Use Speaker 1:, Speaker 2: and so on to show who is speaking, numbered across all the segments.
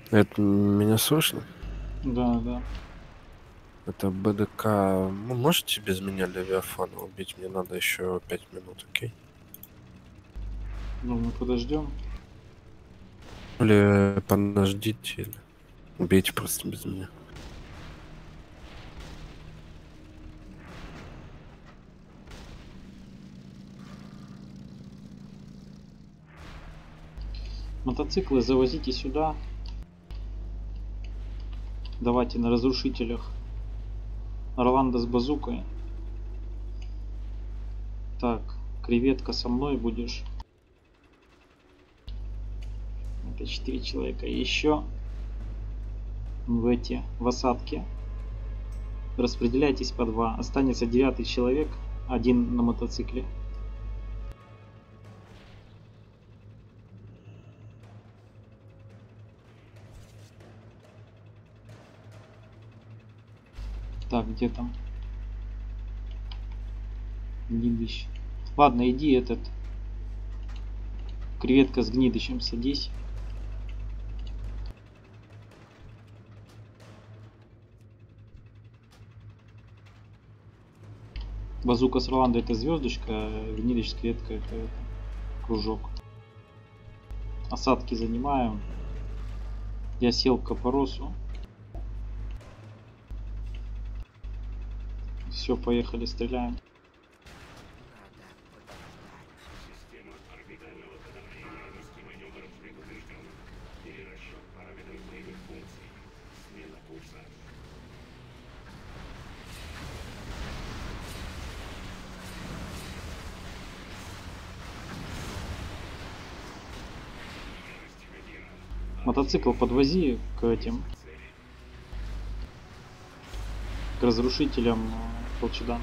Speaker 1: Это меня слышно?
Speaker 2: Да, да.
Speaker 1: Это БДК. Можете без меня Левиафана убить? Мне надо еще 5 минут, окей?
Speaker 2: Ну, мы подождем.
Speaker 1: Или подождите, или убейте просто без меня.
Speaker 2: Мотоциклы завозите сюда. Давайте на разрушителях. Орландо с базукой. Так, креветка со мной будешь. Это 4 человека. Еще в осадке. Распределяйтесь по 2. Останется 9 человек. Один на мотоцикле. Так, где там? Гнидыч. Ладно, иди этот. Креветка с гнидычем садись. Базука с Роландо это звездочка, а гнидыч с креветкой это кружок. Осадки занимаем. Я сел к Капоросу. Все, поехали, стреляем. Мотоцикл подвози к этим, к разрушителям Колчедан.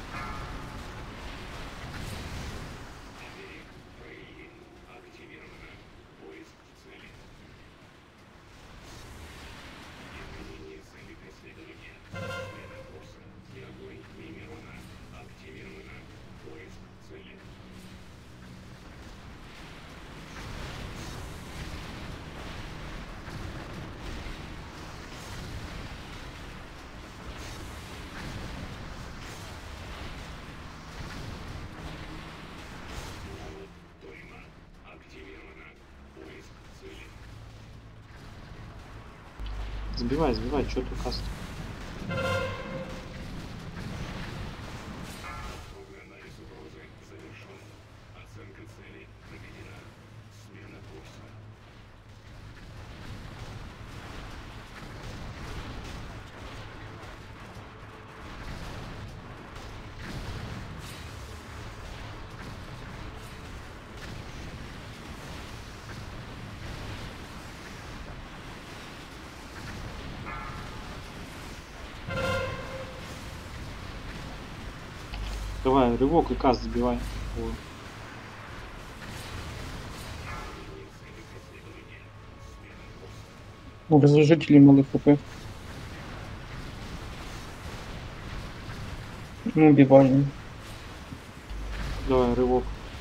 Speaker 2: Сбивай, сбивай, что ты каст. Давай, рывок и каст сбивай. О.
Speaker 3: У разрушителей мало хп. Ну, убивали.
Speaker 2: Давай, рывок.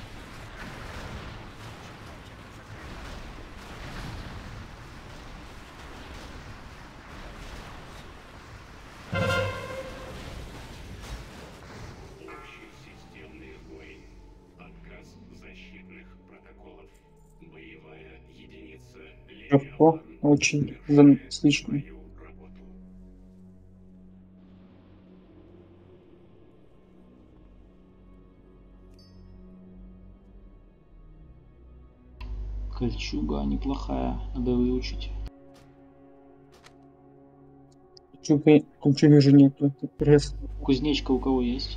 Speaker 3: Легко, очень слишком.
Speaker 2: Кольчуга неплохая, надо выучить.
Speaker 3: Кольчуги же нету. Это пресс.
Speaker 2: Кузнечка у кого есть?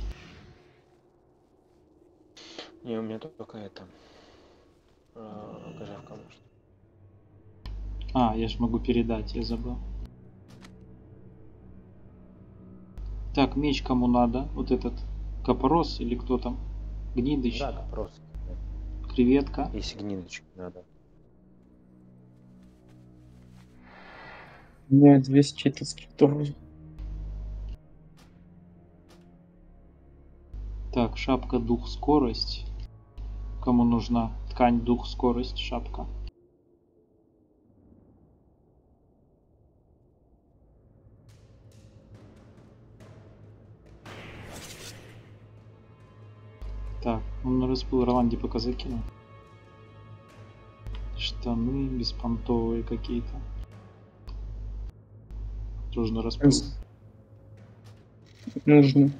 Speaker 4: Не, у меня только это. Кожевка может.
Speaker 2: А, я ж могу передать, я забыл. Так, меч кому надо? Вот этот Капорос или кто там? Гнидыч,
Speaker 4: Да, просто.
Speaker 2: креветка.
Speaker 4: Если гнидочки надо.
Speaker 3: У меня 200 это скриптов.
Speaker 2: Так, шапка, дух, скорость. Кому нужна ткань, дух, скорость, шапка. Так, он распыл Роланди пока закинул. Штаны беспонтовые какие-то. Тоже на распыл.
Speaker 3: Нужно.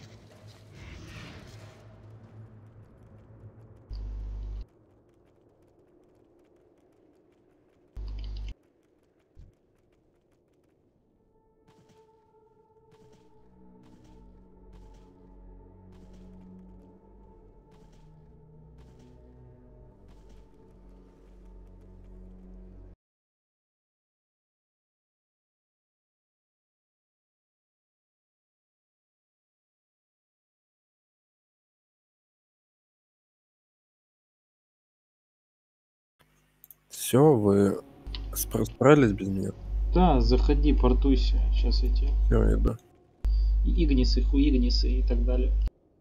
Speaker 1: Все, вы справились без меня?
Speaker 2: Да, заходи, портуйся. Сейчас эти
Speaker 1: Все, иду.
Speaker 2: Игнисы, хуигнисы и так далее.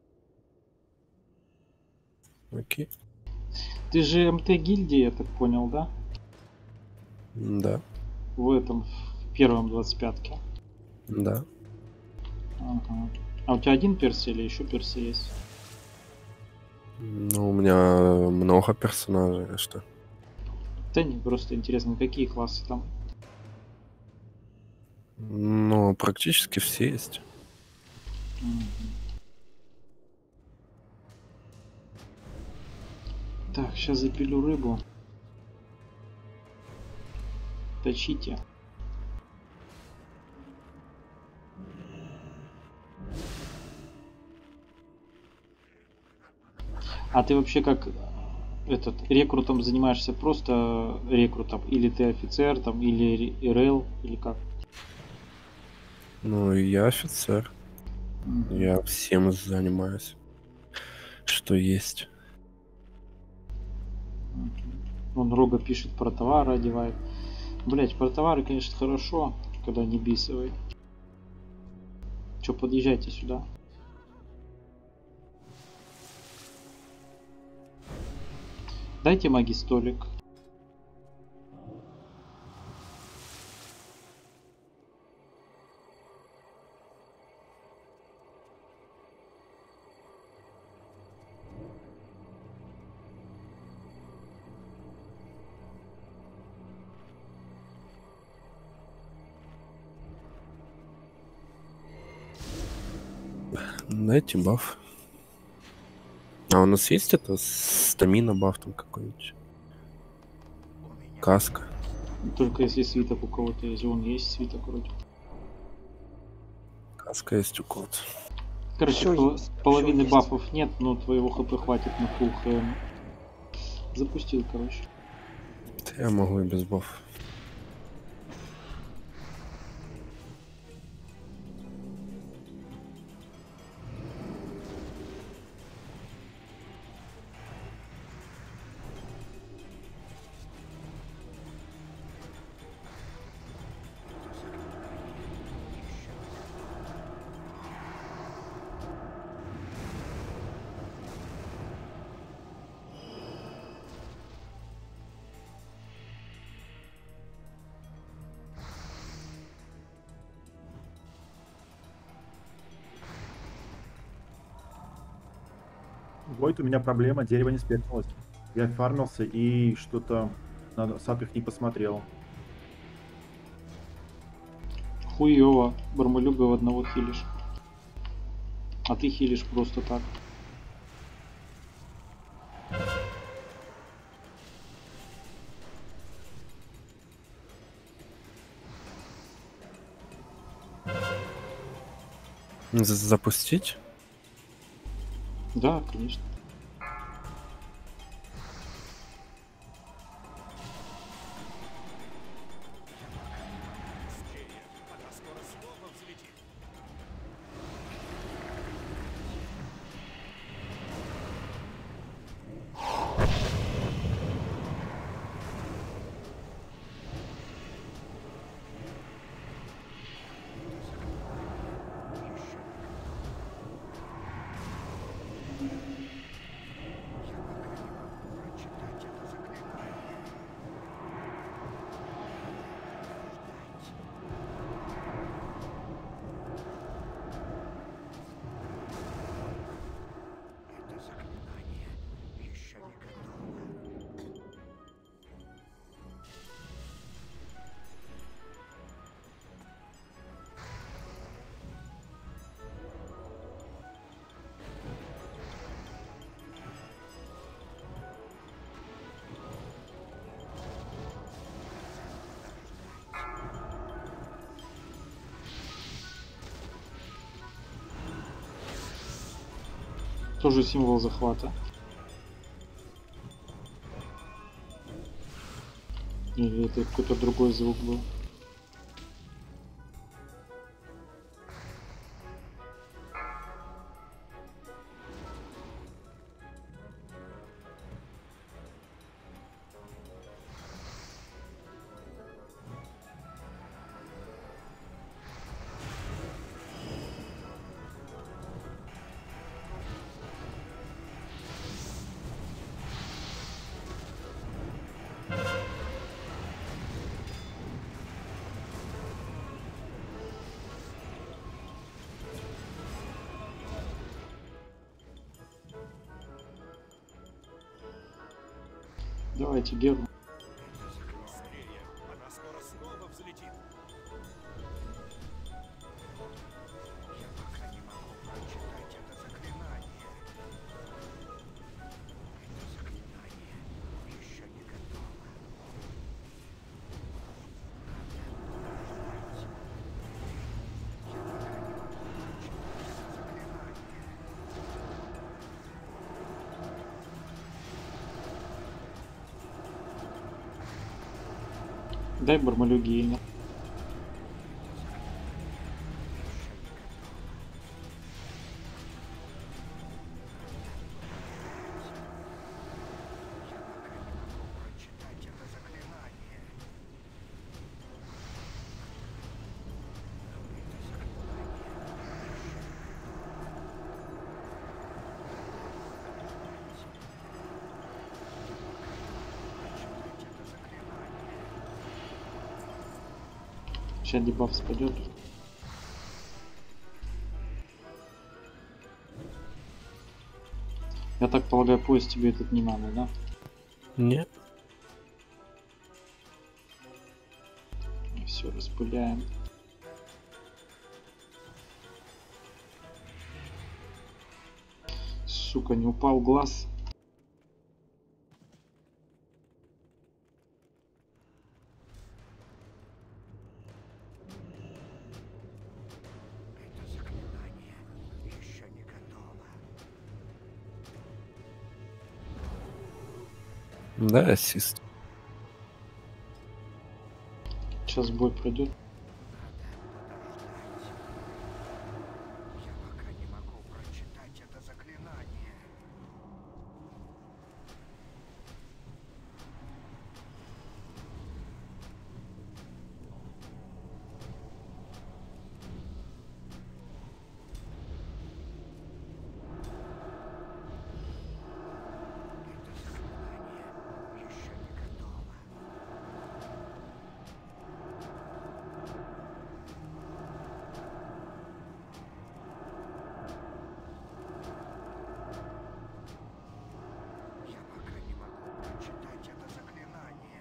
Speaker 1: Окей.
Speaker 2: Ты же МТ гильдии, я так понял, да?
Speaker 1: Да,
Speaker 2: В этом, в первом 25-ке.
Speaker 1: да.
Speaker 2: Ага. А у тебя один перс или еще персы есть?
Speaker 1: Ну, у меня много персонажей, а что?
Speaker 2: Да не, просто интересно, какие классы там?
Speaker 1: Ну, практически все есть.
Speaker 2: Мгм. Так, сейчас запилю рыбу. Точите. А ты вообще как этот рекрутом занимаешься, просто рекрутом? Или ты офицер там, или РЛ, или как?
Speaker 1: Ну, и я офицер.
Speaker 2: Мгм.
Speaker 1: Я всем занимаюсь, что есть.
Speaker 2: Мгм. Вон Рога пишет, про товары одевает. Блять, про товары, конечно, хорошо, когда не бисовые. Че, подъезжайте сюда. Дайте маги столик.
Speaker 1: Дайте баф. А у нас есть это стамина баф там какой-нибудь? Каска.
Speaker 2: Только если свиток у кого-то есть. Вон есть свиток вроде.
Speaker 1: Каска есть у кого-то.
Speaker 2: Короче,
Speaker 4: Всё есть,
Speaker 2: половины
Speaker 4: всё есть.
Speaker 2: бафов нет, но твоего хп хватит на full ХМ. Запустил, короче.
Speaker 1: Да я могу и без баф.
Speaker 5: Войт, у меня проблема, дерево не спряталось. Я фармился и что-то на сап их не посмотрел.
Speaker 2: Хуёво. Бармалюга в одного хилишь. А ты хилишь просто так.
Speaker 1: Запустить?
Speaker 2: Да, конечно. Тоже символ захвата. Или это какой-то другой звук был? Давайте Геру.
Speaker 6: Она скоро снова взлетит. Я пока не могу прочитать это заклинание. Это заклинание еще не готово. Я пока не могу прочитать это заклинание.
Speaker 2: Дай Бармалюги имя.
Speaker 6: Прочитать это заклинание.
Speaker 2: Сейчас дебаф спадет. Я так полагаю, поезд тебе этот не надо, да?
Speaker 1: Нет.
Speaker 2: Все, распыляем. Сука, не упал глаз.
Speaker 6: Это заклинание еще не готово.
Speaker 1: Да, ассист.
Speaker 2: Сейчас бой пройдет.
Speaker 6: Я пока не могу прочитать это заклинание. Это заклинание еще не готово. Я пока не могу прочитать это заклинание.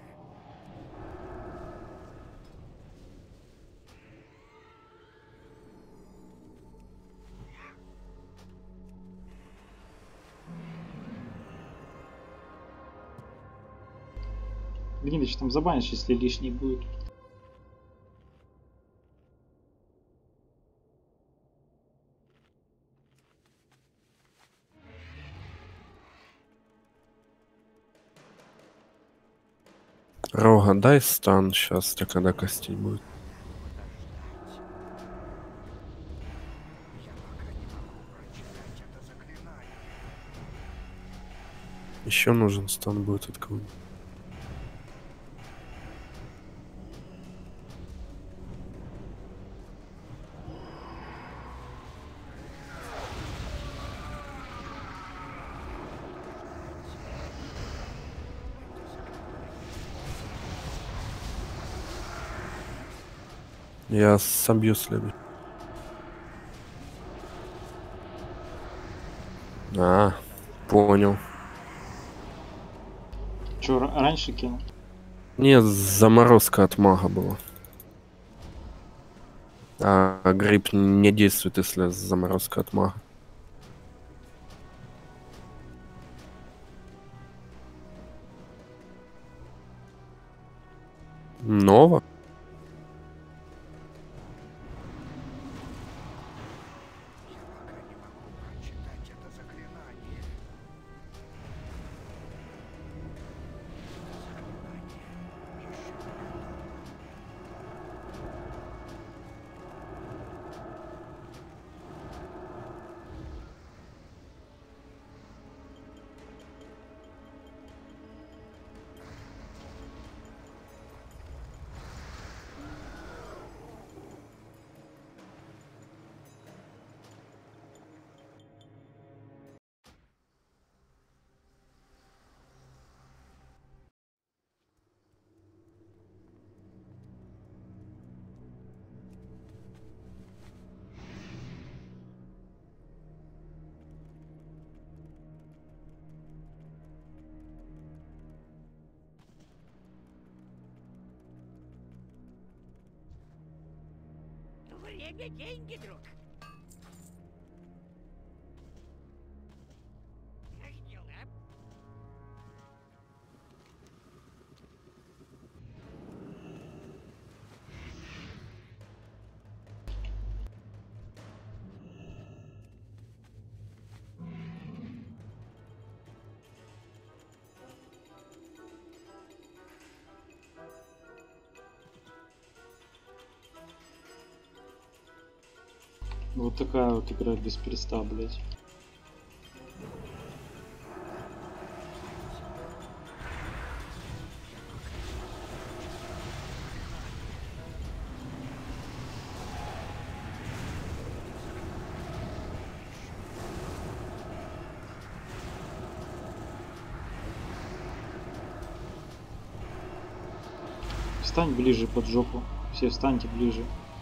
Speaker 2: Гнидыч, там забанишь, если лишний будет.
Speaker 1: Рога, дай стан сейчас, ты когда костей будет.
Speaker 6: Я пока не могу прочитать это заклинание.
Speaker 1: Еще нужен стан будет от кого-нибудь. Я собью следующий. А, понял.
Speaker 2: Че, раньше кинул?
Speaker 1: Нет, заморозка от мага была. А гриб не действует, если заморозка от мага. Ново?
Speaker 6: Я пока не могу прочитать это заклинание. Время, деньги, друг. Как дела?
Speaker 2: Вот такая вот игра без переста, блять. Встань ближе под жопу. Все встаньте ближе.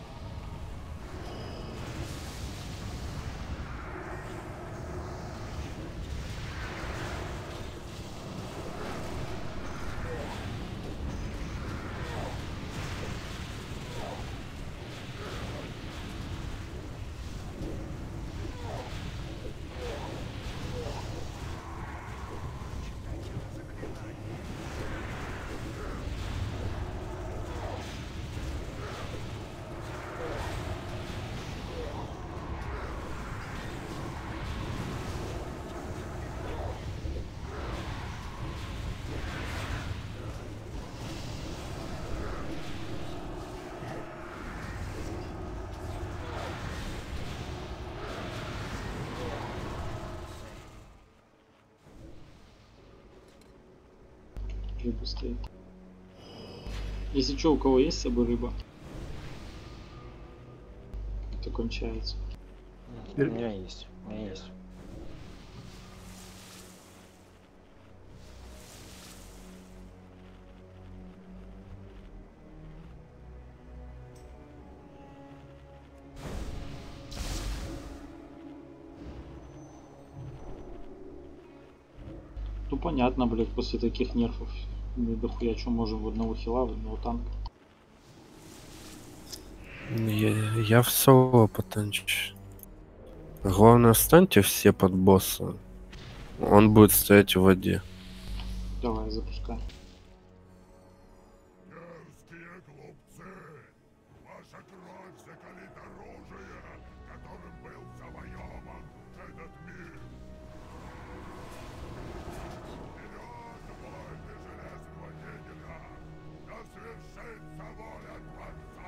Speaker 2: Рыба стоит. Если что, у кого есть с собой рыба, это кончается.
Speaker 4: У меня есть. У меня есть.
Speaker 2: Ну понятно, блядь, после таких нерфов мы дохуя что можем в одного хила, в одного танка.
Speaker 1: Я в соло потанчу. Главное, встаньте все под босса. Он будет стоять в воде.
Speaker 2: Давай, запускай.
Speaker 6: Мерзкие глупцы! Ваша кровь закалит оружие, которым был завоеван этот мир! Вперед, войны Железного Егеря! Да свершится воля Творца!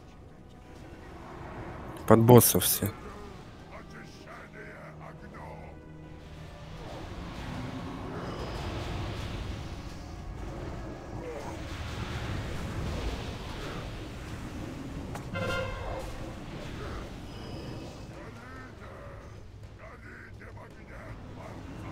Speaker 1: Под босса все.
Speaker 6: Очищение огнем! Горите в огне Творца!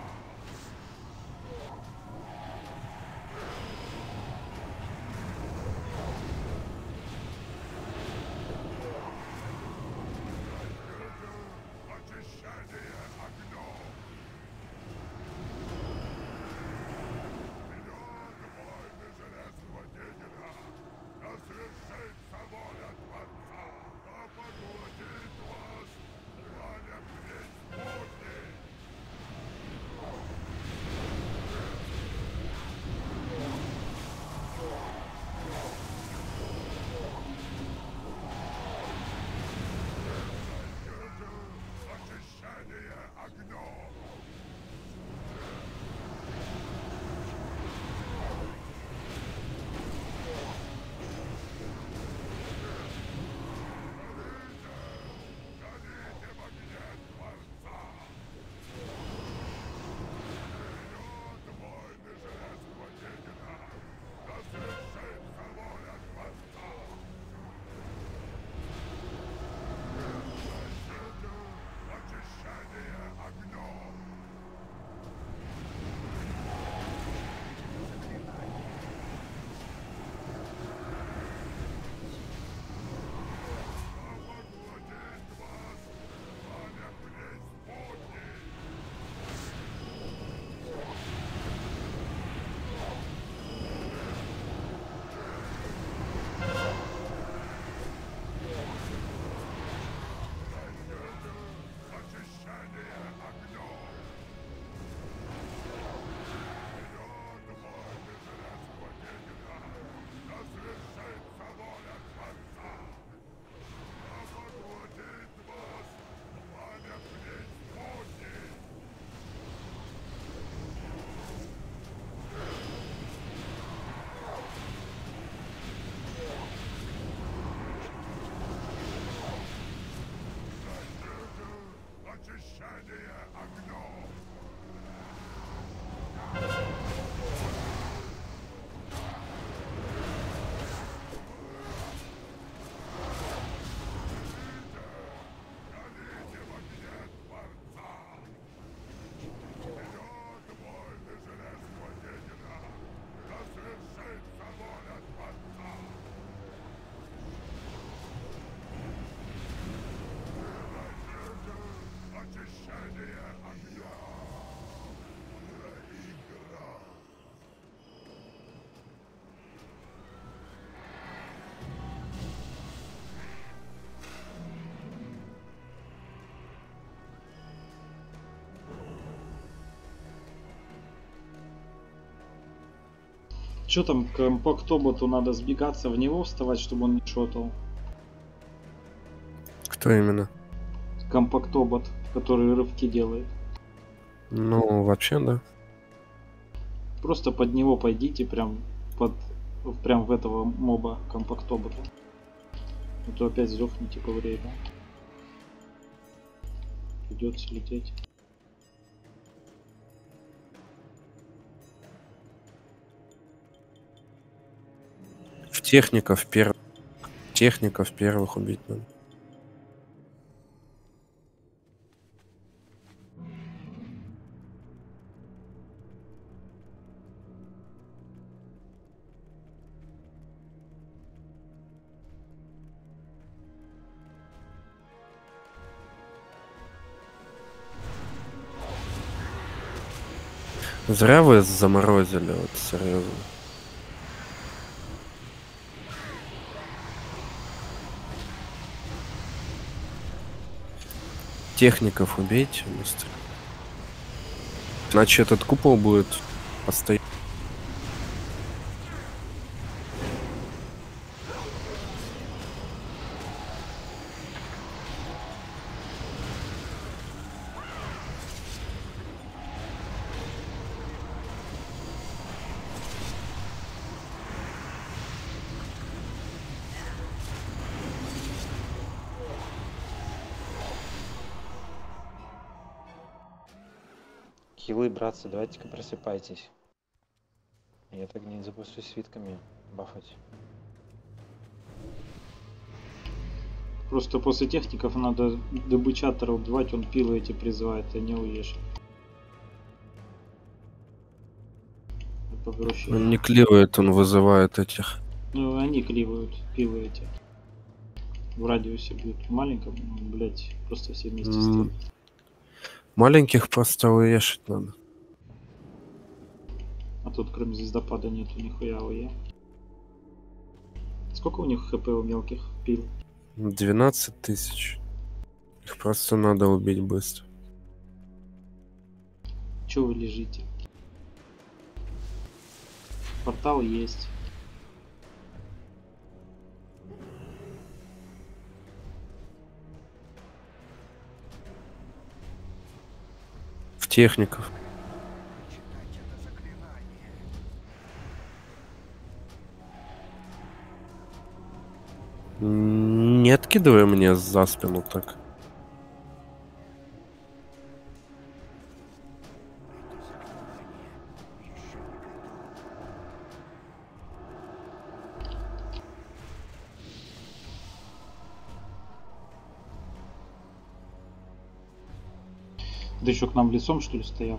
Speaker 2: Что там, к компактоботу надо сбегаться в него, вставать, чтобы он не шотал?
Speaker 1: Кто именно?
Speaker 2: Компактобот, который рывки делает.
Speaker 1: Ну, вообще, да.
Speaker 2: Просто под него пойдите, прям в этого моба компактобота. А то опять сдохните по времени. Придется лететь.
Speaker 1: Техников первых убить надо. Зря вы заморозили, вот серьезно. Техников убейте быстро. Иначе этот купол будет постоянно.
Speaker 4: Хилы, братцы, давайте-ка просыпайтесь. Я так не запущу свитками бафать.
Speaker 2: Просто после техников надо добычатора убивать, он пилы эти призывает, а не уешь.
Speaker 1: Он не кливает, он вызывает этих.
Speaker 2: Ну, они кливают, пилы эти. В радиусе будет в маленьком, блять, просто все вместе с тем.
Speaker 1: Маленьких просто уешать надо.
Speaker 2: А тут кроме звездопада нету нихуя ОЕ. Сколько у них хп у мелких пил?
Speaker 1: 12 тысяч. Их просто надо убить быстро.
Speaker 2: Че вы лежите? Портал есть.
Speaker 1: В техников.
Speaker 6: Читайте это заклинание.
Speaker 1: Не откидывай мне за спину так.
Speaker 6: Это заклинание еще не готово.
Speaker 2: Ты еще к нам лицом, что ли, стоял?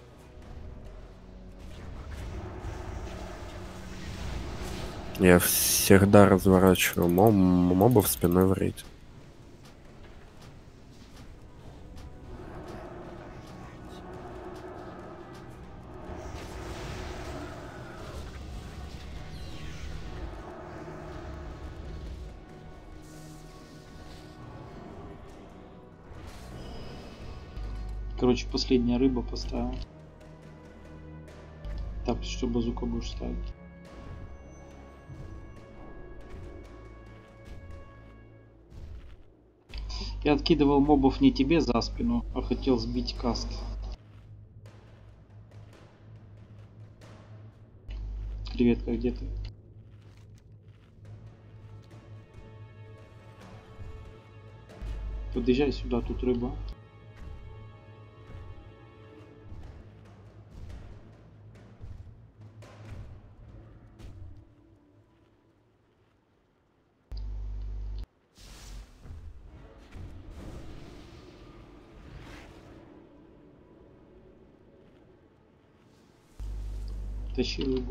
Speaker 1: Я всегда разворачиваю мобов спиной в рейд.
Speaker 2: Короче, последняя рыба поставил. Так, что базука будешь ставить? Я откидывал мобов не тебе за спину, а хотел сбить каст. Креветка, где ты? Подъезжай сюда, тут рыба. Тащи рыбу.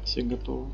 Speaker 2: Все готовы.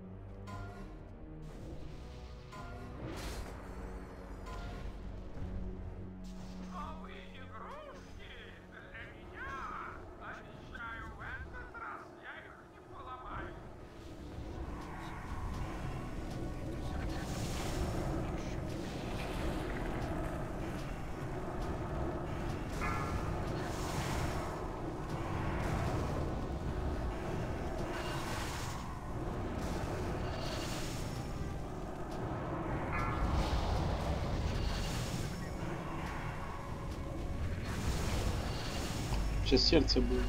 Speaker 2: Сейчас сердце будет.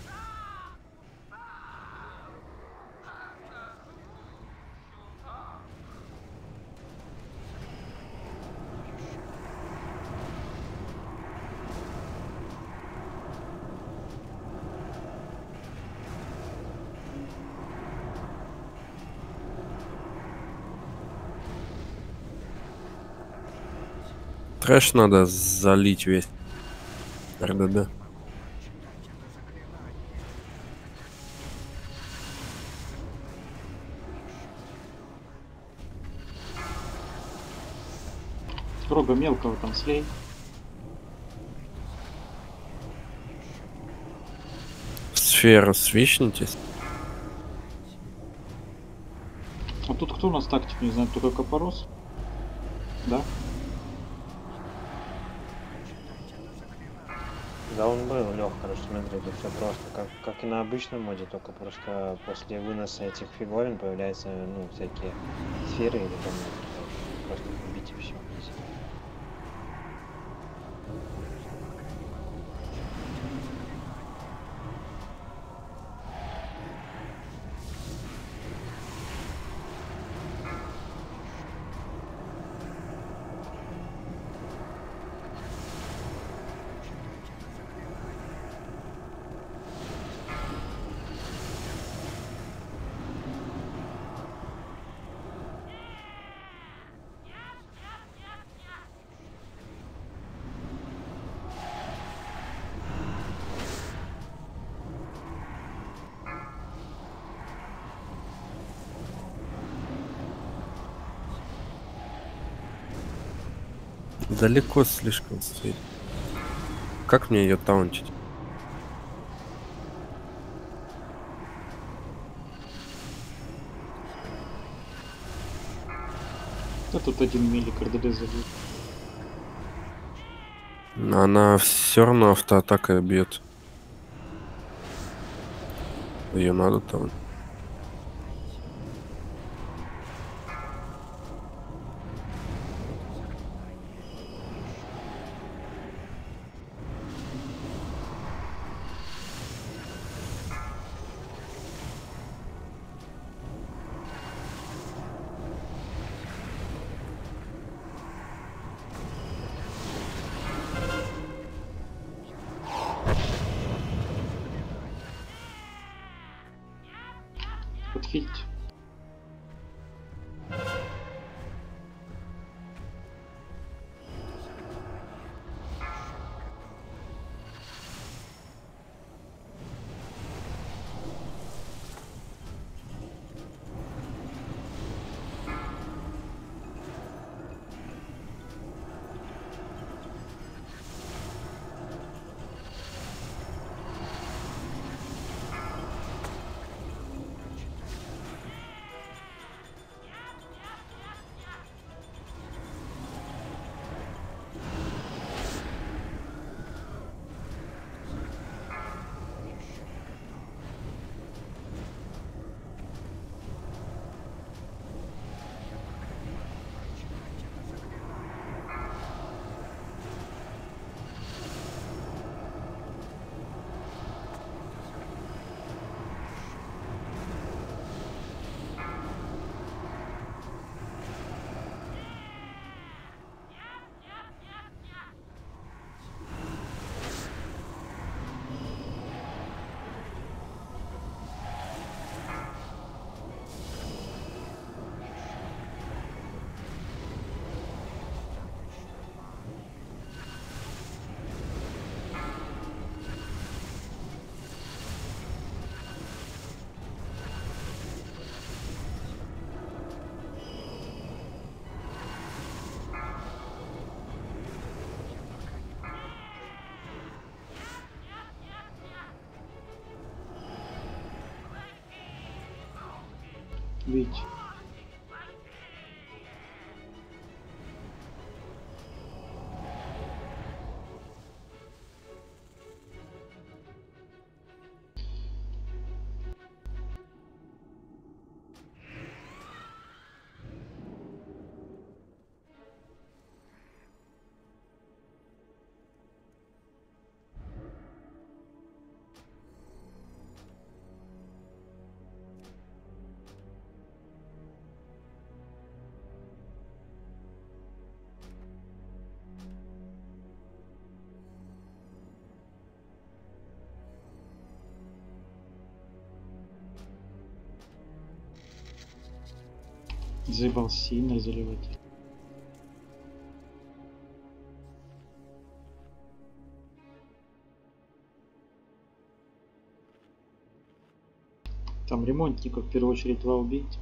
Speaker 1: Трэш надо залить весь. РДД.
Speaker 2: Рога мелкого там слей.
Speaker 1: Сферу свищнитесь.
Speaker 2: А тут кто у нас тактик, не знаю, только Копорос? Да?
Speaker 4: Да, он был, Лех, короче, смотри, тут все просто, как и на обычном моде, только просто после выноса этих фиговин появляются, ну, всякие сферы или там просто убить и все.
Speaker 1: Далеко слишком стоит. Как мне ее таунчить?
Speaker 2: Да тут 1 миллик РДД забьет.
Speaker 1: Она все равно автоатакой бьет. Ее надо там.
Speaker 2: Подхилить. Видите? Заебал сильно заливать. Там ремонтников в первую очередь 2 убить.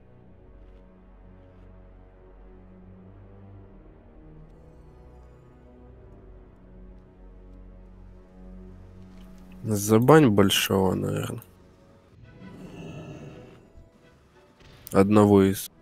Speaker 1: Забань большого, наверное. Одного из.